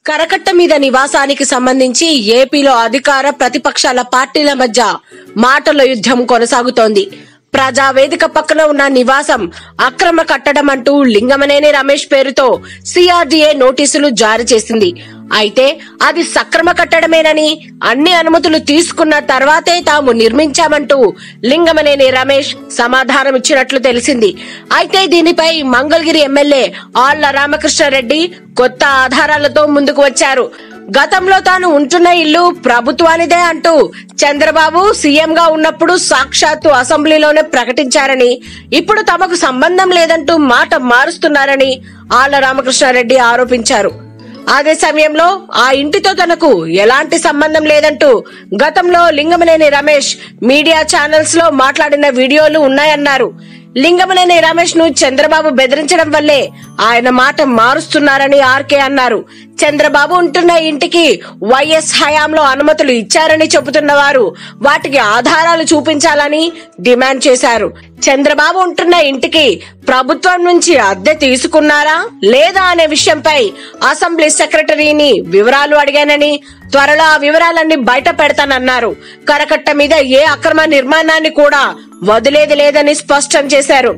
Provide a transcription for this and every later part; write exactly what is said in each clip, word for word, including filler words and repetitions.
కరకట్ట మీద నివాసానికి సంబంధించి ఏపీలో అధికార ప్రతిపక్షాల పార్టీల మధ్య మాటల యుద్ధం కొనసాగుతోంది. ప్రజావేదిక పక్కన ఉన్న నివాసం అక్రమ కట్టడం అంటూ లింగమనేని రమేష్ పేరుతో సిఆర్డీఏ నోటీసులు జారీ చేసింది. అయితే అది సక్రమ కట్టడమేనని, అన్ని అనుమతులు తీసుకున్న తర్వాతే తాము నిర్మించామంటూ లింగమనేని రమేష్ సమాధానం ఇచ్చినట్లు తెలిసింది. అయితే దీనిపై మంగళగిరి ఎమ్మెల్యే ఆళ్ల రామకృష్ణారెడ్డి కొత్త ఆధారాలతో ముందుకు వచ్చారు. గతంలో తాను ఉంటున్న ఇల్లు ప్రభుత్వానిదే అంటూ చంద్రబాబు సీఎంగా ఉన్నప్పుడు సాక్షాత్తు అసెంబ్లీలోనే ప్రకటించారని, ఇప్పుడు తమకు సంబంధం లేదంటూ మాట మారుస్తున్నారని ఆళ్ల రామకృష్ణారెడ్డి ఆరోపించారు. అదే సమయంలో ఆ ఇంటితో తనకు ఎలాంటి సంబంధం లేదంటూ గతంలో లింగమనేని రమేష్ మీడియా ఛానల్స్ లో మాట్లాడిన వీడియోలు ఉన్నాయన్నారు. లింగమనేని రమేష్ ను చంద్రబాబు బెదిరించడం వల్లే ఆయన మాట మారుస్తున్నారని ఆర్కే అన్నారు. చంద్రబాబు ఉంటున్న ఇంటికి వైఎస్ హయాంలో అనుమతులు ఇచ్చారని చెబుతున్న వారు వాటికి ఆధారాలు చూపించాలని డిమాండ్ చేశారు. చంద్రబాబు ఉంటున్న ఇంటికి ప్రభుత్వం నుంచి అద్దె తీసుకున్నారా లేదా అనే విషయంపై అసెంబ్లీ సెక్రటరీని వివరాలు అడిగానని, త్వరలో ఆ వివరాలన్నీ బయట పెడతానన్నారు. కరకట్ట మీద ఏ అక్రమ నిర్మాణాన్ని కూడా వదిలేది లేదని స్పష్టం చేశారు.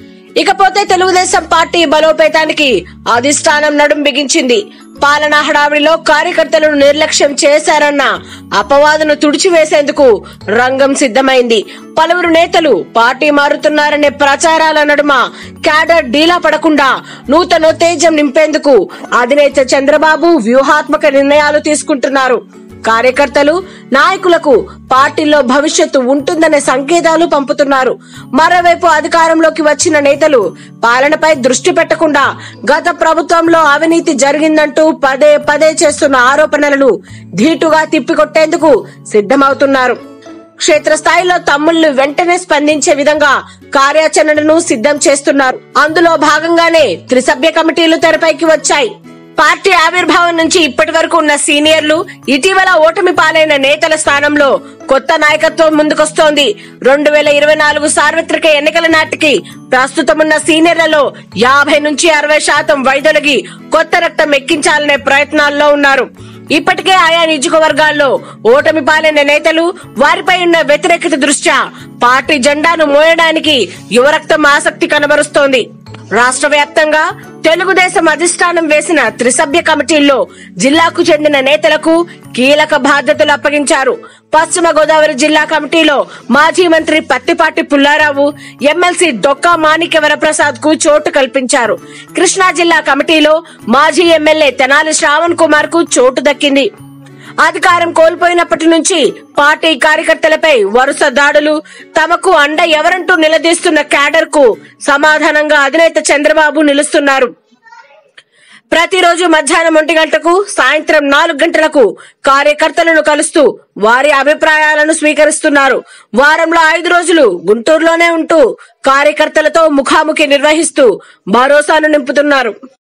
ఇకపోతే తెలుగుదేశం పార్టీ బలోపేతానికి అధిష్టానం నడుం బిగించింది. పాలనా హడావిడిలో కార్యకర్తలను నిర్లక్ష్యం చేశారన్న అపవాదును తుడిచివేసేందుకు రంగం సిద్ధమైంది. పలువురు నేతలు పార్టీ మారుతున్నారనే ప్రచారాల నడుమ క్యాడర్ డీలా పడకుండా నూతనోత్తేజం నింపేందుకు అధినేత చంద్రబాబు వ్యూహాత్మక నిర్ణయాలు తీసుకుంటున్నారు. కార్యకర్తలు, నాయకులకు పార్టీలో భవిష్యత్తు ఉంటుందనే సంకేతాలు పంపుతున్నారు. మరోవైపు అధికారంలోకి వచ్చిన నేతలు పాలనపై దృష్టి పెట్టకుండా గత ప్రభుత్వంలో అవినీతి జరిగిందంటూ పదే పదే చేస్తున్న ఆరోపణలను ధీటుగా తిప్పికొట్టేందుకు సిద్ధమవుతున్నారు. క్షేత్రస్థాయిలో తమ్ముళ్లు వెంటనే స్పందించే విధంగా కార్యాచరణను సిద్ధం చేస్తున్నారు. అందులో భాగంగానే త్రిసభ్య కమిటీలు తెరపైకి వచ్చాయి. పార్టీ ఆవిర్భావం నుంచి ఇప్పటి వరకు ఉన్న సీనియర్లు, ఇటీవల ఓటమి పాలైన నేతల స్థానంలో కొత్త నాయకత్వం ముందుకొస్తోంది. రెండు వేల ఇరవై నాలుగు సార్వత్రిక ఎన్నికల నాటికి ప్రస్తుతమున్న సీనియర్లలో యాభై నుంచి అరవై శాతం వైదొలిగి కొత్త రక్తం ఎక్కించాలనే ప్రయత్నాల్లో ఉన్నారు. ఇప్పటికే ఆయా నియోజకవర్గాల్లో ఓటమి పాలైన నేతలు, వారిపై ఉన్న వ్యతిరేకత దృష్ట్యా పార్టీ జెండాను మోయడానికి యువరక్తం ఆసక్తి కనబరుస్తోంది. రాష్ట్ర వ్యాప్తంగా తెలుగుదేశం అధిష్టానం వేసిన త్రిసభ్య కమిటీల్లో జిల్లాకు చెందిన నేతలకు కీలక బాధ్యతలు అప్పగించారు. పశ్చిమ గోదావరి జిల్లా కమిటీలో మాజీ మంత్రి పత్తిపాటి పుల్లారావు, ఎమ్మెల్సీ డొక్కా మాణిక్య వరప్రసాద్ కు చోటు కల్పించారు. కృష్ణా జిల్లా కమిటీలో మాజీ ఎమ్మెల్యే తెనాలి శ్రావణ్ కుమార్ కు చోటు దక్కింది. అధికారం కోల్పోయినప్పటి నుంచి పార్టీ కార్యకర్తలపై వరుస దాడులు, తమకు అండ ఎవరంటూ నిలదీస్తున్న క్యాడర్ కు సమాధానంగా అధినేత చంద్రబాబు నిలుస్తున్నారు. ప్రతిరోజు మధ్యాహ్నం ఒంటి గంటకు, సాయంత్రం నాలుగు గంటలకు కార్యకర్తలను కలుస్తూ వారి అభిప్రాయాలను స్వీకరిస్తున్నారు. వారంలో ఐదు రోజులు గుంటూరులోనే ఉంటూ కార్యకర్తలతో ముఖాముఖి నిర్వహిస్తూ భరోసాను నింపుతున్నారు.